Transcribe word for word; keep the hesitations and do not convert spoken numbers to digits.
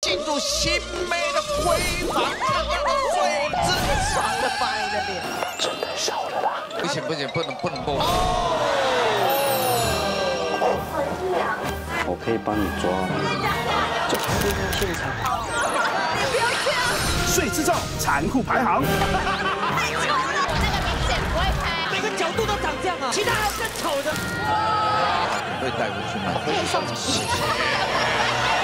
进入新妹的闺房，最真爽的白的脸， 真的少了啦！ 不行不行，不能不能播。 我可以帮你抓，就这个现场。 你不要这样！ 水之咒残酷排行。 太丑了，我那个明显不会拍， 每个角度都长这样啊，其他还有更丑的。 被带回去吗？ 可以送出去。